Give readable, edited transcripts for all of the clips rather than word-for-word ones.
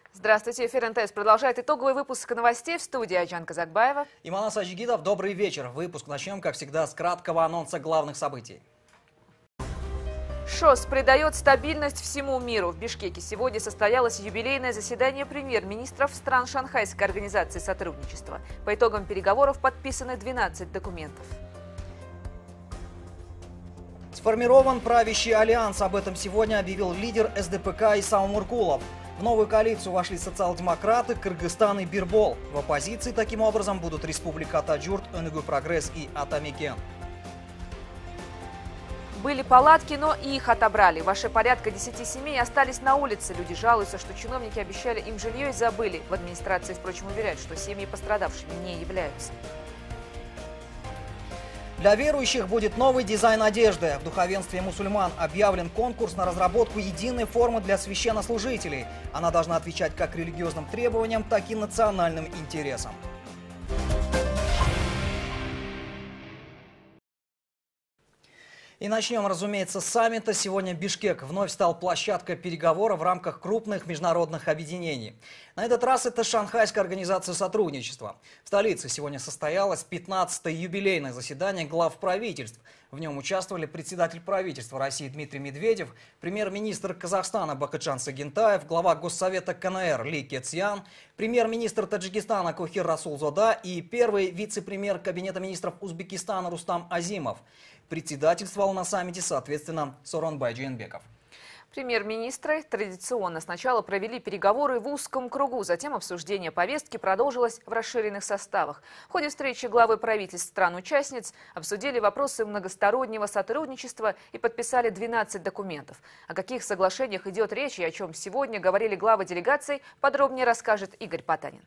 Здравствуйте, эфир НТС продолжает итоговый выпуск новостей в студии Айжан Казакбаева. И Манас Аджигидов. Добрый вечер. Выпуск начнем, как всегда, с краткого анонса главных событий. ШОС придает стабильность всему миру. В Бишкеке сегодня состоялось юбилейное заседание премьер-министров стран Шанхайской организации сотрудничества. По итогам переговоров подписаны 12 документов. Сформирован правящий альянс. Об этом сегодня объявил лидер СДПК Исаум Муркулов. В новую коалицию вошли социал-демократы, Кыргызстан и Бирбол. В оппозиции таким образом будут Республика Таджурт, ОНГ Прогресс и Атамекен. Были палатки, но и их отобрали. Ваши порядка 10 семей остались на улице. Люди жалуются, что чиновники обещали им жилье и забыли. В администрации, впрочем, уверяют, что семьи пострадавшими не являются. Для верующих будет новый дизайн одежды. В духовенстве мусульман объявлен конкурс на разработку единой формы для священнослужителей. Она должна отвечать как религиозным требованиям, так и национальным интересам. И начнем, разумеется, с саммита. Сегодня Бишкек вновь стал площадкой переговоров в рамках крупных международных объединений. На этот раз это Шанхайская организация сотрудничества. В столице сегодня состоялось 15-е юбилейное заседание глав правительств. В нем участвовали председатель правительства России Дмитрий Медведев, премьер-министр Казахстана Бакытжан Сагентаев, глава Госсовета КНР Ли Кецян, премьер-министр Таджикистана Кохир Расулзода и первый вице-премьер Кабинета министров Узбекистана Рустам Азимов. Председательствовал на саммите, соответственно, Сооронбай Джейнбеков. Премьер-министры традиционно сначала провели переговоры в узком кругу, затем обсуждение повестки продолжилось в расширенных составах. В ходе встречи главы правительств стран-участниц обсудили вопросы многостороннего сотрудничества и подписали 12 документов. О каких соглашениях идет речь и о чем сегодня говорили главы делегаций, подробнее расскажет Игорь Потанин.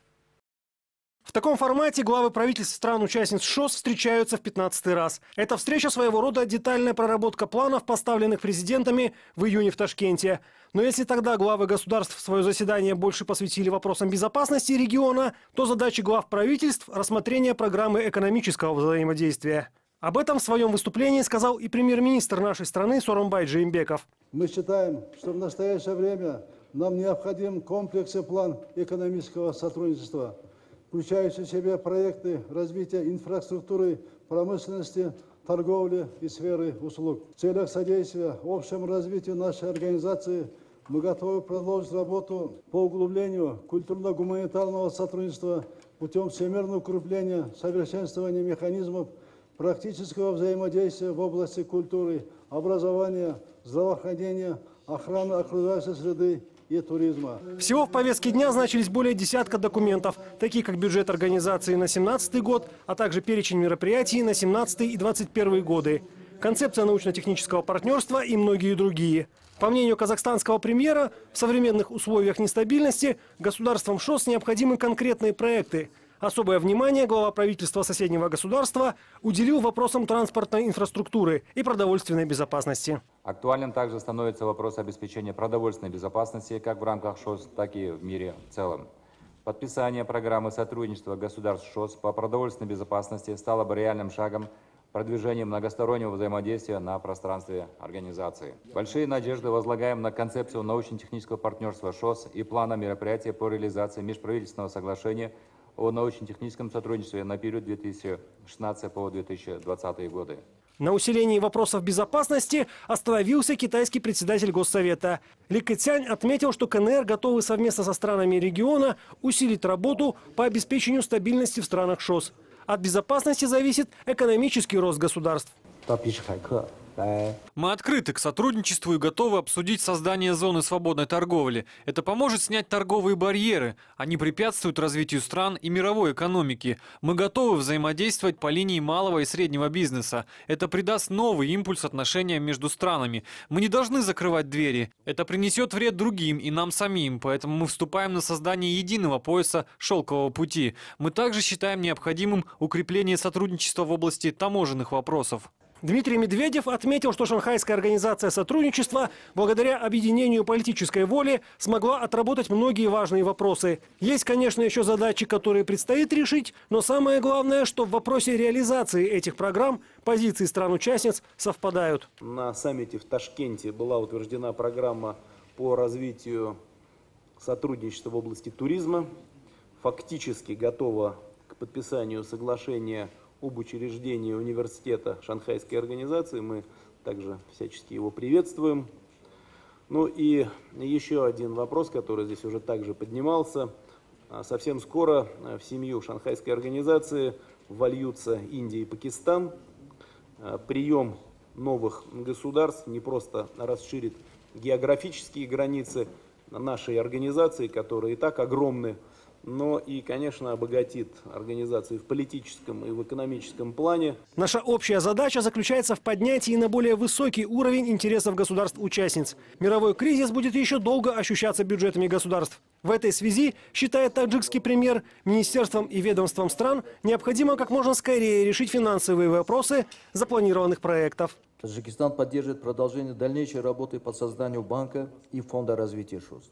В таком формате главы правительств стран-участниц ШОС встречаются в 15-й раз. Это встреча своего рода детальная проработка планов, поставленных президентами в июне в Ташкенте. Но если тогда главы государств свое заседание больше посвятили вопросам безопасности региона, то задачи глав правительств – рассмотрение программы экономического взаимодействия. Об этом в своем выступлении сказал и премьер-министр нашей страны Сооронбай Джейнбеков. Мы считаем, что в настоящее время нам необходим комплексный план экономического сотрудничества, включающий в себя проекты развития инфраструктуры, промышленности, торговли и сферы услуг. В целях содействия общему развитию нашей организации мы готовы продолжить работу по углублению культурно-гуманитарного сотрудничества путем всемирного укрепления, совершенствования механизмов практического взаимодействия в области культуры, образования, здравоохранения, охраны окружающей среды и туризма. Всего в повестке дня значились более десятка документов, такие как бюджет организации на 2017 год, а также перечень мероприятий на 2017 и 2021 годы, концепция научно-технического партнерства и многие другие. По мнению казахстанского премьера, в современных условиях нестабильности государствам ШОС необходимы конкретные проекты. Особое внимание глава правительства соседнего государства уделил вопросам транспортной инфраструктуры и продовольственной безопасности. Актуальным также становится вопрос обеспечения продовольственной безопасности как в рамках ШОС, так и в мире в целом. Подписание программы сотрудничества государств ШОС по продовольственной безопасности стало бы реальным шагом продвижения многостороннего взаимодействия на пространстве организации. Большие надежды возлагаем на концепцию научно-технического партнерства ШОС и плана мероприятия по реализации межправительственного соглашения о научно-техническом сотрудничестве на период 2016 по 2020 годы. На усилении вопросов безопасности остановился китайский председатель Госсовета. Ли Кэцянь отметил, что КНР готовы совместно со странами региона усилить работу по обеспечению стабильности в странах ШОС. От безопасности зависит экономический рост государств. Мы открыты к сотрудничеству и готовы обсудить создание зоны свободной торговли. Это поможет снять торговые барьеры. Они препятствуют развитию стран и мировой экономики. Мы готовы взаимодействовать по линии малого и среднего бизнеса. Это придаст новый импульс отношениям между странами. Мы не должны закрывать двери. Это принесет вред другим и нам самим. Поэтому мы вступаем на создание единого пояса шелкового пути. Мы также считаем необходимым укрепление сотрудничества в области таможенных вопросов. Дмитрий Медведев отметил, что Шанхайская организация сотрудничества благодаря объединению политической воли смогла отработать многие важные вопросы. Есть, конечно, еще задачи, которые предстоит решить, но самое главное, что в вопросе реализации этих программ позиции стран-участниц совпадают. На саммите в Ташкенте была утверждена программа по развитию сотрудничество в области туризма, фактически готова к подписанию соглашения об учреждении университета Шанхайской организации. Мы также всячески его приветствуем. Ну и еще один вопрос, который здесь уже также поднимался. Совсем скоро в семью Шанхайской организации вольются Индия и Пакистан. Прием новых государств не просто расширит географические границы нашей организации, которые и так огромны, но и, конечно, обогатит организации в политическом и в экономическом плане. Наша общая задача заключается в поднятии на более высокий уровень интересов государств-участниц. Мировой кризис будет еще долго ощущаться бюджетами государств. В этой связи, считает таджикский премьер, министерствам и ведомствам стран необходимо как можно скорее решить финансовые вопросы запланированных проектов. Таджикистан поддерживает продолжение дальнейшей работы по созданию банка и фонда развития ШОС.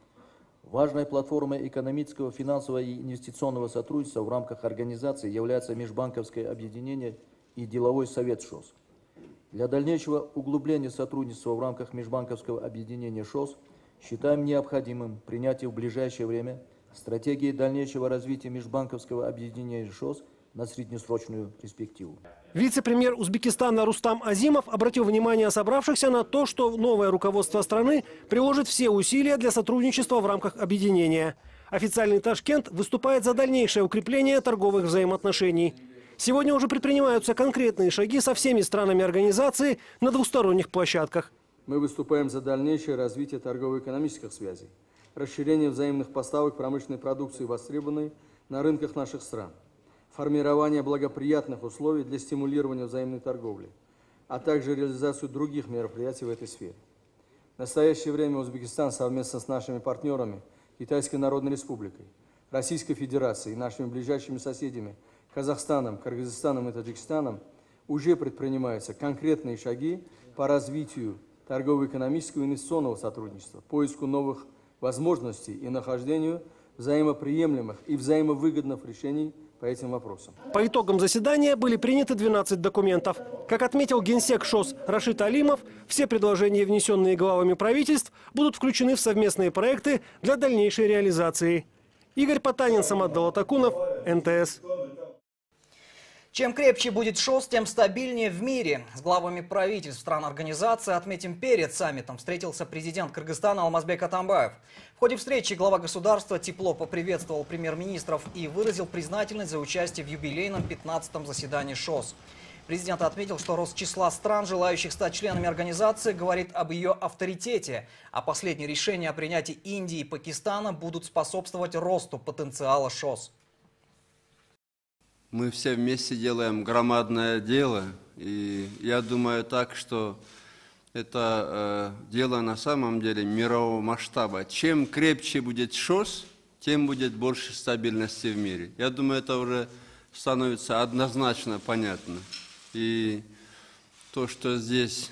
Важной платформой экономического, финансового и инвестиционного сотрудничества в рамках организации является межбанковское объединение и деловой совет ШОС. Для дальнейшего углубления сотрудничества в рамках межбанковского объединения ШОС считаем необходимым принятие в ближайшее время стратегии дальнейшего развития межбанковского объединения ШОС на среднесрочную перспективу. Вице-премьер Узбекистана Рустам Азимов обратил внимание собравшихся на то, что новое руководство страны приложит все усилия для сотрудничества в рамках объединения. Официальный Ташкент выступает за дальнейшее укрепление торговых взаимоотношений. Сегодня уже предпринимаются конкретные шаги со всеми странами организации на двусторонних площадках. Мы выступаем за дальнейшее развитие торгово-экономических связей, расширение взаимных поставок промышленной продукции, востребованной на рынках наших стран, формирование благоприятных условий для стимулирования взаимной торговли, а также реализацию других мероприятий в этой сфере. В настоящее время Узбекистан совместно с нашими партнерами Китайской Народной Республикой, Российской Федерацией и нашими ближайшими соседями Казахстаном, Кыргызстаном и Таджикистаном уже предпринимаются конкретные шаги по развитию торгово-экономического и инвестиционного сотрудничества, поиску новых возможностей и нахождению взаимоприемлемых и взаимовыгодных решений по этим вопросам. По итогам заседания были приняты 12 документов. Как отметил генсек ШОС Рашид Алимов, все предложения, внесенные главами правительств, будут включены в совместные проекты для дальнейшей реализации. Игорь Потанин, Самат Далатакунов, НТС. Чем крепче будет ШОС, тем стабильнее в мире. С главами правительств стран-организации, отметим, перед саммитом встретился президент Кыргызстана Алмазбек Атамбаев. В ходе встречи глава государства тепло поприветствовал премьер-министров и выразил признательность за участие в юбилейном 15-м заседании ШОС. Президент отметил, что рост числа стран, желающих стать членами организации, говорит об ее авторитете, а последние решения о принятии Индии и Пакистана будут способствовать росту потенциала ШОС. Мы все вместе делаем громадное дело, и я думаю так, что это дело на самом деле мирового масштаба. Чем крепче будет ШОС, тем будет больше стабильности в мире. Я думаю, это уже становится однозначно понятно. И то, что здесь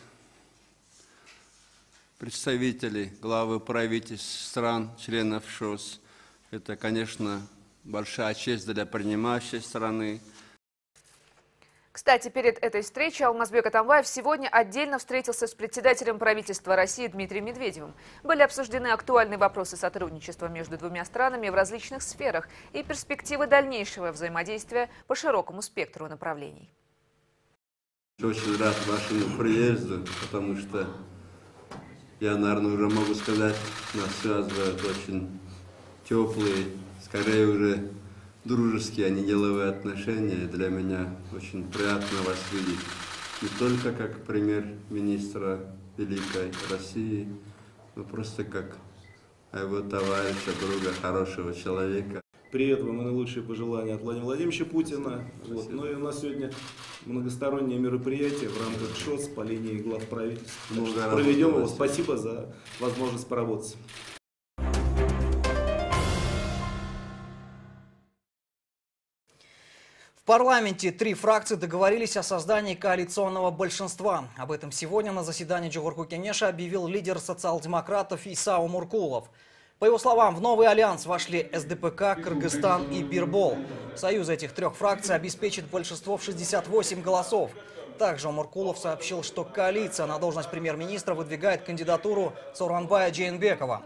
представители, главы правительств стран, членов ШОС, это, конечно, большая честь для принимающей страны. Кстати, перед этой встречей Алмазбек Атамбаев сегодня отдельно встретился с председателем правительства России Дмитрием Медведевым. Были обсуждены актуальные вопросы сотрудничества между двумя странами в различных сферах и перспективы дальнейшего взаимодействия по широкому спектру направлений. Очень рад вашему приезду, потому что я, наверное, уже могу сказать, нас связывают очень теплые, скорее уже дружеские, а не деловые отношения. Для меня очень приятно вас видеть не только как премьер-министра Великой России, но просто как его товарища, друга, хорошего человека. Привет вам и наилучшие пожелания от Владимира Владимировича Путина. Ну и у нас сегодня многостороннее мероприятие в рамках ШОС по линии глав правительств. Проведем его. Спасибо за возможность поработать. В парламенте 3 фракции договорились о создании коалиционного большинства. Об этом сегодня на заседании Джугурку Кенеша объявил лидер социал-демократов Исау Муркулов. По его словам, в новый альянс вошли СДПК, Кыргызстан и Бирбол. Союз этих 3 фракций обеспечит большинство в 68 голосов. Также Муркулов сообщил, что коалиция на должность премьер-министра выдвигает кандидатуру Сооронбая Джейнбекова.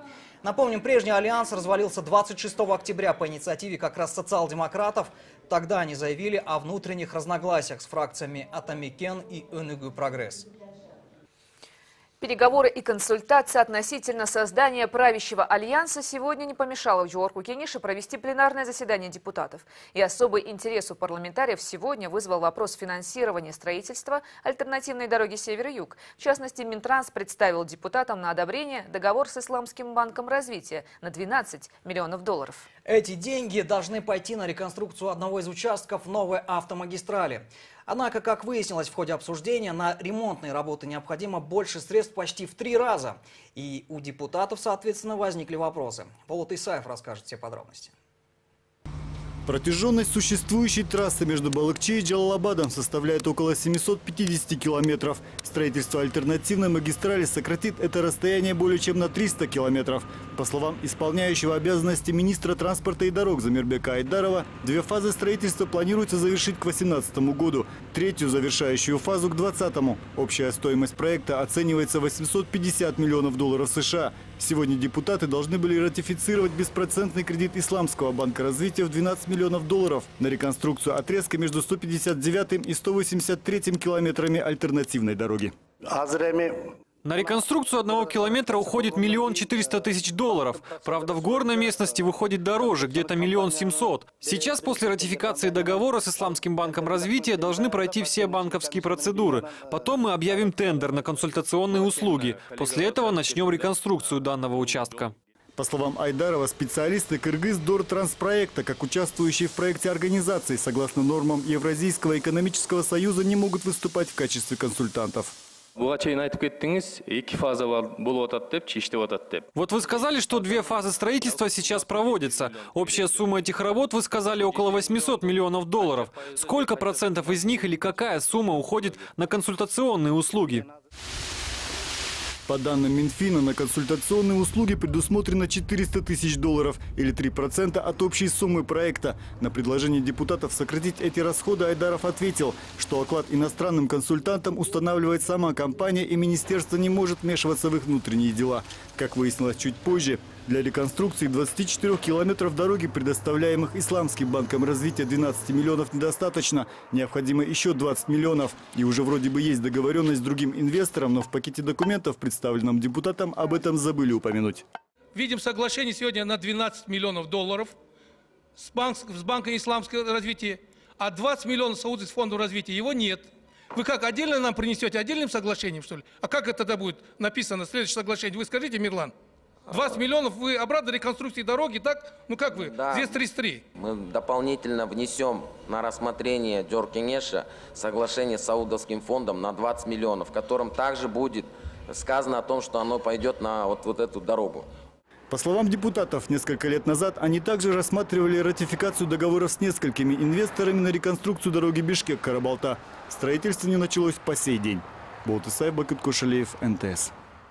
Напомним, прежний альянс развалился 26 октября по инициативе как раз социал-демократов. Тогда они заявили о внутренних разногласиях с фракциями Атамекен и ОНГ «Прогресс». Переговоры и консультации относительно создания правящего альянса сегодня не помешало Джооргу Кенеше провести пленарное заседание депутатов. И особый интерес у парламентариев сегодня вызвал вопрос финансирования строительства альтернативной дороги Север-Юг. В частности, Минтранс представил депутатам на одобрение договор с Исламским банком развития на 12 миллионов долларов. Эти деньги должны пойти на реконструкцию одного из участков новой автомагистрали. Однако, как выяснилось в ходе обсуждения, на ремонтные работы необходимо больше средств почти в 3 раза. И у депутатов, соответственно, возникли вопросы. Болот Исаев расскажет все подробности. Протяженность существующей трассы между Балыкчи и Джалалабадом составляет около 750 километров. Строительство альтернативной магистрали сократит это расстояние более чем на 300 километров. По словам исполняющего обязанности министра транспорта и дорог Замирбека Айдарова, 2 фазы строительства планируется завершить к 2018 году, 3-ю завершающую фазу к 2020. Общая стоимость проекта оценивается в 850 миллионов долларов США. Сегодня депутаты должны были ратифицировать беспроцентный кредит Исламского банка развития в 12 миллионов долларов на реконструкцию отрезка между 159 и 183 километрами альтернативной дороги. На реконструкцию 1 километра уходит 1 400 000 долларов. Правда, в горной местности выходит дороже, где-то 1 700 000. Сейчас, после ратификации договора с Исламским банком развития, должны пройти все банковские процедуры. Потом мы объявим тендер на консультационные услуги. После этого начнем реконструкцию данного участка. По словам Айдарова, специалисты Кыргыз-Дор-Транспроекта, как участвующие в проекте организации, согласно нормам Евразийского экономического союза, не могут выступать в качестве консультантов. Вот вы сказали, что 2 фазы строительства сейчас проводятся. Общая сумма этих работ, вы сказали, около 800 миллионов долларов. Сколько процентов из них или какая сумма уходит на консультационные услуги? По данным Минфина, на консультационные услуги предусмотрено 400 000 долларов или 3% от общей суммы проекта. На предложение депутатов сократить эти расходы Айдаров ответил, что оклад иностранным консультантам устанавливает сама компания, и министерство не может вмешиваться в их внутренние дела. Как выяснилось чуть позже, для реконструкции 24 километров дороги, предоставляемых Исламским банком развития, 12 миллионов недостаточно. Необходимо еще 20 миллионов. И уже вроде бы есть договоренность с другим инвестором, но в пакете документов, представленном депутатам, об этом забыли упомянуть. Видим соглашение сегодня на 12 миллионов долларов с банком Исламского развития, а 20 миллионов Саудовского фонда развития его нет. Вы как, отдельно нам принесете, отдельным соглашением, что ли? А как это тогда будет написано, следующее соглашение? Вы скажите, Мирлан. 20 миллионов вы обратно реконструкции дороги, так? Ну как вы? Да. Здесь 33. Мы дополнительно внесем на рассмотрение Джооргу Кенеше соглашение с Саудовским фондом на 20 миллионов, в котором также будет сказано о том, что оно пойдет на вот эту дорогу. По словам депутатов, несколько лет назад они также рассматривали ратификацию договоров с несколькими инвесторами на реконструкцию дороги Бишкек-Карабалта. Строительство не началось по сей день. Болот Исаев, Бакыт Кошелеев, НТС.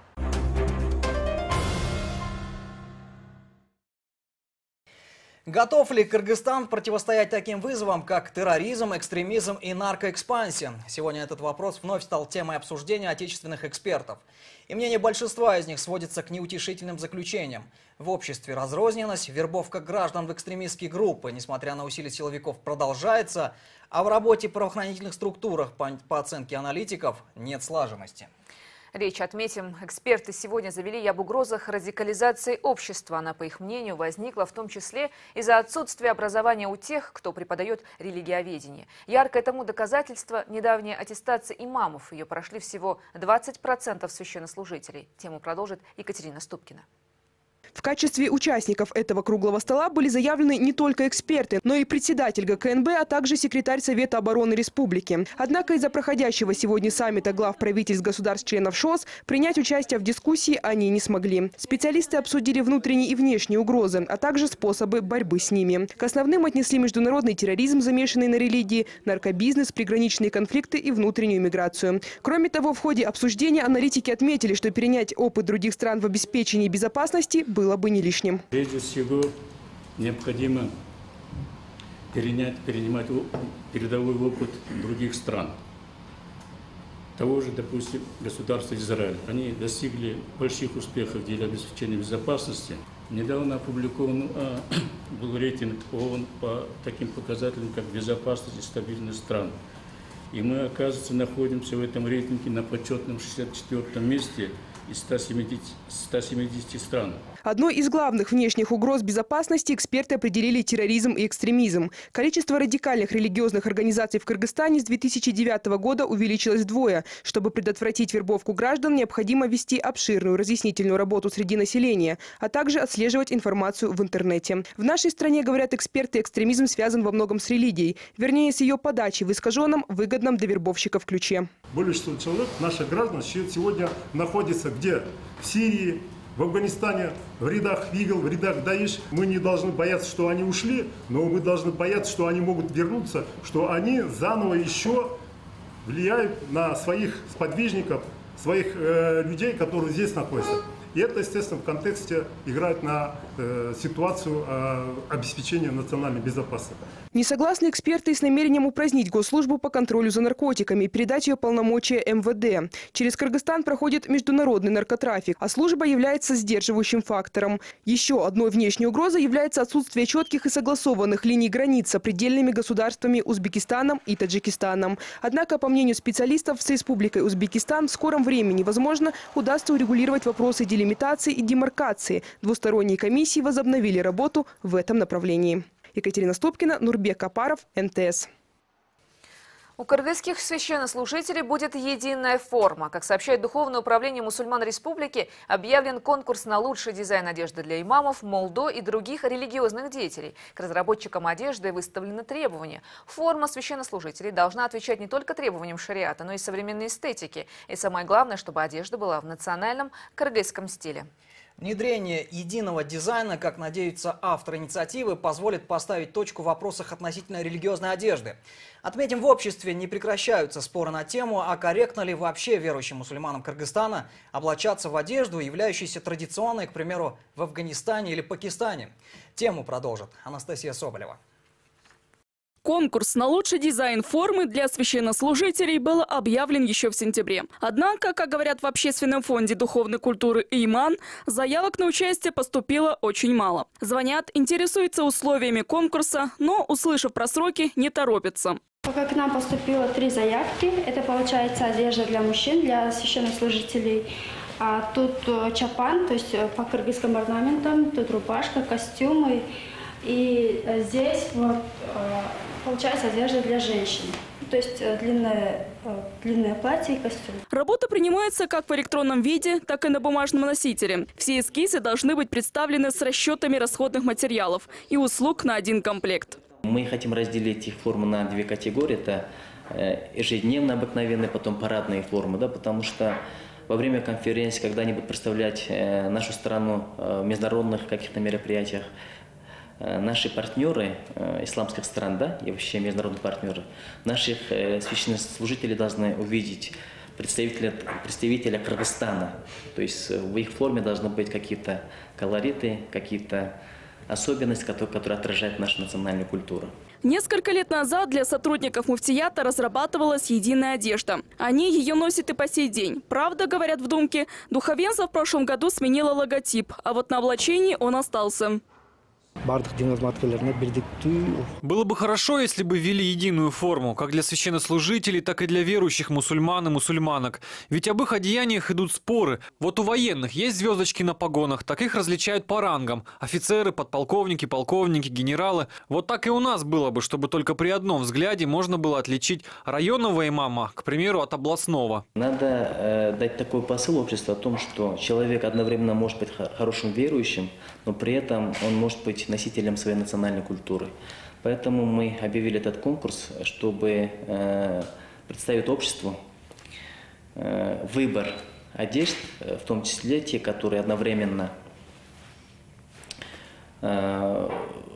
Готов ли Кыргызстан противостоять таким вызовам, как терроризм, экстремизм и наркоэкспансия? Сегодня этот вопрос вновь стал темой обсуждения отечественных экспертов. И мнение большинства из них сводится к неутешительным заключениям. В обществе разрозненность, вербовка граждан в экстремистские группы, несмотря на усилия силовиков, продолжается, а в работе правоохранительных структурах, по оценке аналитиков, нет слаженности. Речь, отметим, эксперты сегодня завели и об угрозах радикализации общества. Она, по их мнению, возникла в том числе из-за отсутствия образования у тех, кто преподает религиоведение. Яркое тому доказательство – недавняя аттестация имамов. Ее прошли всего 20% священнослужителей. Тему продолжит Екатерина Ступкина. В качестве участников этого круглого стола были заявлены не только эксперты, но и председатель ГКНБ, а также секретарь Совета обороны Республики. Однако из-за проходящего сегодня саммита глав правительств государств-членов ШОС принять участие в дискуссии они не смогли. Специалисты обсудили внутренние и внешние угрозы, а также способы борьбы с ними. К основным отнесли международный терроризм, замешанный на религии, наркобизнес, приграничные конфликты и внутреннюю миграцию. Кроме того, в ходе обсуждения аналитики отметили, что перенять опыт других стран в обеспечении безопасности было бы не лишним. Прежде всего, необходимо перенимать передовой опыт других стран. того же, допустим, государства Израиль. Они достигли больших успехов в деле обеспечения безопасности. Недавно опубликован был рейтинг ООН по таким показателям, как безопасность и стабильность стран. И мы, оказывается, находимся в этом рейтинге на почетном 64-м месте из 170 стран. Одной из главных внешних угроз безопасности эксперты определили терроризм и экстремизм. Количество радикальных религиозных организаций в Кыргызстане с 2009 года увеличилось вдвое. Чтобы предотвратить вербовку граждан, необходимо вести обширную разъяснительную работу среди населения, а также отслеживать информацию в интернете. В нашей стране, говорят эксперты, экстремизм связан во многом с религией. Вернее, с ее подачей в искаженном, выгодном для вербовщиков ключе. Более 100 человек, наших граждан, сегодня находятся где? В Сирии, в Афганистане, в рядах ИГИЛ, в рядах Даиш. Мы не должны бояться, что они ушли, но мы должны бояться, что они могут вернуться, что они заново еще влияют на своих сподвижников, своих людей, которые здесь находятся. И это, естественно, в контексте играет на ситуацию обеспечения национальной безопасности. Не согласны эксперты с намерением упразднить госслужбу по контролю за наркотиками и передать ее полномочия МВД. Через Кыргызстан проходит международный наркотрафик, а служба является сдерживающим фактором. Еще одной внешней угрозой является отсутствие четких и согласованных линий границ с предельными государствами Узбекистаном и Таджикистаном. Однако, по мнению специалистов, с Республикой Узбекистан в скором времени, возможно, удастся урегулировать вопросы делимитации и демаркации. Двусторонние комиссии возобновили работу в этом направлении. Екатерина Ступкина, Нурбек Капаров, МТС. У кыргызских священнослужителей будет единая форма. Как сообщает Духовное управление мусульман республики, объявлен конкурс на лучший дизайн одежды для имамов, молдо и других религиозных деятелей. К разработчикам одежды выставлены требования. Форма священнослужителей должна отвечать не только требованиям шариата, но и современной эстетики. И самое главное, чтобы одежда была в национальном кыргызском стиле. Внедрение единого дизайна, как надеются авторы инициативы, позволит поставить точку в вопросах относительно религиозной одежды. Отметим, в обществе не прекращаются споры на тему, а корректно ли вообще верующим мусульманам Кыргызстана облачаться в одежду, являющуюся традиционной, к примеру, в Афганистане или Пакистане. Тему продолжит Анастасия Соболева. Конкурс на лучший дизайн формы для священнослужителей был объявлен еще в сентябре. Однако, как говорят в Общественном фонде духовной культуры «Иман», заявок на участие поступило очень мало. Звонят, интересуются условиями конкурса, но, услышав про сроки, не торопятся. Пока к нам поступило 3 заявки. Это, получается, одежда для мужчин, для священнослужителей. А тут чапан, то есть по кыргызским орнаментам, тут рубашка, костюмы. И здесь вот, получается одежда для женщин. То есть длинное платье и костюм. Работа принимается как в электронном виде, так и на бумажном носителе. Все эскизы должны быть представлены с расчетами расходных материалов и услуг на один комплект. Мы хотим разделить их формы на 2 категории. Это ежедневно обыкновенные, потом парадные формы, да, потому что во время конференции, когда они будут представлять нашу страну в международных каких-то мероприятиях, наши партнеры исламских стран, да, и вообще международные партнеры, наших священнослужителей должны увидеть представителя Кыргызстана. То есть в их форме должны быть какие-то колориты, какие-то особенности, которые отражают нашу национальную культуру. Несколько лет назад для сотрудников муфтията разрабатывалась единая одежда. Они ее носят и по сей день. Правда, говорят в Думке, духовенство в прошлом году сменило логотип, а вот на облачении он остался. Было бы хорошо, если бы ввели единую форму, как для священнослужителей, так и для верующих мусульман и мусульманок. Ведь об их одеяниях идут споры. Вот у военных есть звездочки на погонах, так их различают по рангам. Офицеры, подполковники, полковники, генералы. Вот так и у нас было бы, чтобы только при одном взгляде можно было отличить районного имама, к примеру, от областного. Надо дать такой посыл обществу о том, что человек одновременно может быть хорошим верующим, но при этом он может быть носителем своей национальной культуры. Поэтому мы объявили этот конкурс, чтобы представить обществу выбор одежд, в том числе те, которые одновременно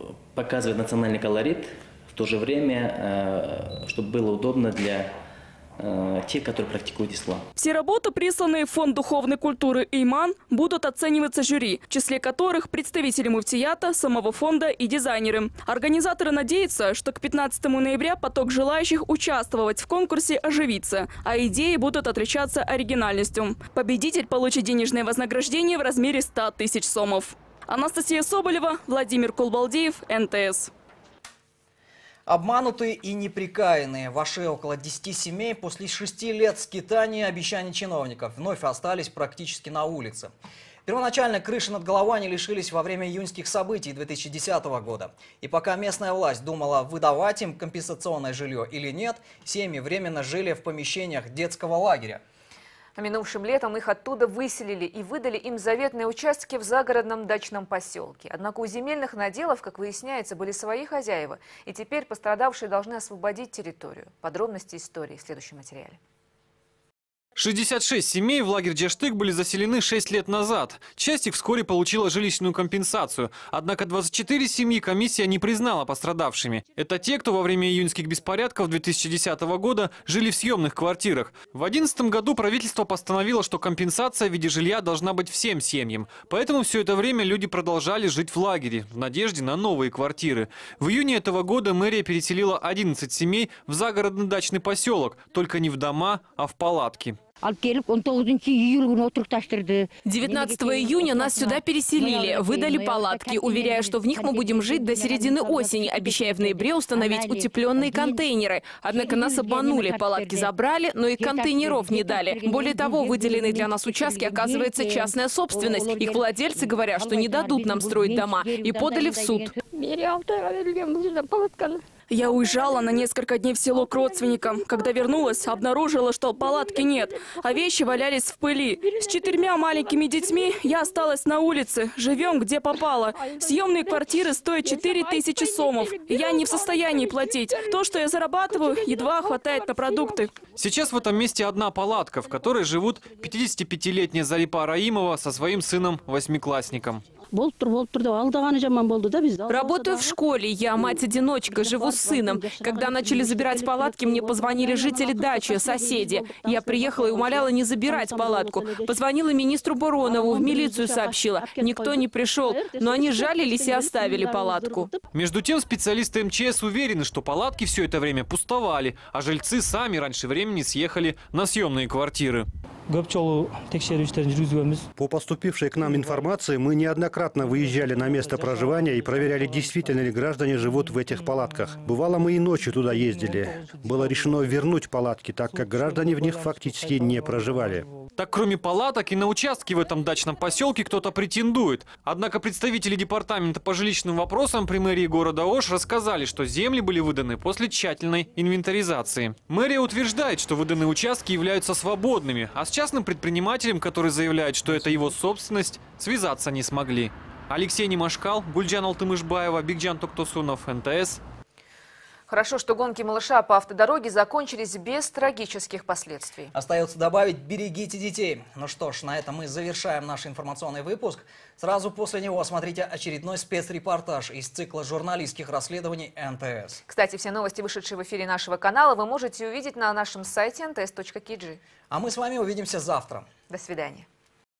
показывают национальный колорит, в то же время, чтобы было удобно для те, которые практикуют ислам. Все работы, присланные в Фонд духовной культуры «Иман», будут оцениваться жюри, в числе которых представители муфтията, самого фонда и дизайнеры. Организаторы надеются, что к 15 ноября поток желающих участвовать в конкурсе оживится, а идеи будут отличаться оригинальностью. Победитель получит денежное вознаграждение в размере 100 тысяч сомов. Анастасия Соболева, Владимир Кулбалдиев, НТС. Обманутые и неприкаянные. В Аше около 10 семей после 6 лет скитания и обещаний чиновников вновь остались практически на улице. Первоначально крыши над головой они лишились во время июньских событий 2010 года. И пока местная власть думала, выдавать им компенсационное жилье или нет, семьи временно жили в помещениях детского лагеря. А минувшим летом их оттуда выселили и выдали им заветные участки в загородном дачном поселке. Однако у земельных наделов, как выясняется, были свои хозяева. И теперь пострадавшие должны освободить территорию. Подробности истории в следующем материале. 66 семей в лагерь Джештык были заселены 6 лет назад. Часть их вскоре получила жилищную компенсацию. Однако 24 семьи комиссия не признала пострадавшими. Это те, кто во время июньских беспорядков 2010 года жили в съемных квартирах. В 2011 году правительство постановило, что компенсация в виде жилья должна быть всем семьям. Поэтому все это время люди продолжали жить в лагере, в надежде на новые квартиры. В июне этого года мэрия переселила 11 семей в загородный дачный поселок, только не в дома, а в палатки. 19 июня нас сюда переселили, выдали палатки, уверяя, что в них мы будем жить до середины осени, обещая в ноябре установить утепленные контейнеры. Однако нас обманули, палатки забрали, но и контейнеров не дали. Более того, выделенные для нас участки, оказывается, частная собственность. Их владельцы говорят, что не дадут нам строить дома, и подали в суд. Я уезжала на несколько дней в село к родственникам. Когда вернулась, обнаружила, что палатки нет, а вещи валялись в пыли. С 4 маленькими детьми я осталась на улице. Живем где попало. Съемные квартиры стоят 4000 сомов. Я не в состоянии платить. То, что я зарабатываю, едва хватает на продукты. Сейчас в этом месте одна палатка, в которой живут 55-летняя Зарипа Раимова со своим сыном-8-классником. Работаю в школе, я мать-одиночка, живу с сыном. Когда начали забирать палатки, мне позвонили жители дачи, соседи. Я приехала и умоляла не забирать палатку. Позвонила министру Буронову, в милицию сообщила. Никто не пришел, но они жалились и оставили палатку. Между тем, специалисты МЧС уверены, что палатки все это время пустовали, а жильцы сами раньше времени съехали на съемные квартиры. По поступившей к нам информации, мы неоднократно выезжали на место проживания и проверяли, действительно ли граждане живут в этих палатках. Бывало, мы и ночью туда ездили. Было решено вернуть палатки, так как граждане в них фактически не проживали. Так, кроме палаток, и на участке в этом дачном поселке кто-то претендует. Однако представители департамента по жилищным вопросам при мэрии города Ош рассказали, что земли были выданы после тщательной инвентаризации. Мэрия утверждает, что выданные участки являются свободными, а с частным предпринимателем, который заявляет, что это его собственность, связаться не смогли. Алексей Немашкал, Гульджан Алтымышбаева, Бигджан Токтосунов, НТС. Хорошо, что гонки малыша по автодороге закончились без трагических последствий. Остается добавить: берегите детей. Ну что ж, на этом мы завершаем наш информационный выпуск. Сразу после него смотрите очередной спецрепортаж из цикла журналистских расследований НТС. Кстати, все новости, вышедшие в эфире нашего канала, вы можете увидеть на нашем сайте nts.kg. А мы с вами увидимся завтра. До свидания.